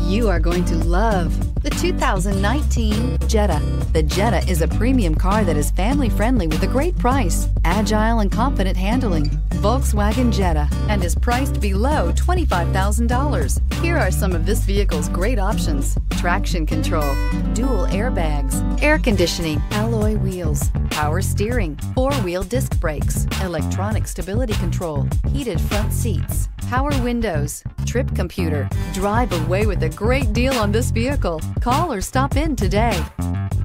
You are going to love the 2019 Jetta. The Jetta is a premium car that is family friendly with a great price, agile and confident handling. Volkswagen Jetta, and is priced below $25,000. Here are some of this vehicle's great options: traction control, dual airbags, air conditioning, alloy wheels, power steering, four-wheel disc brakes, electronic stability control, heated front seats, power windows, trip computer. Drive away with a great deal on this vehicle. Call or stop in today.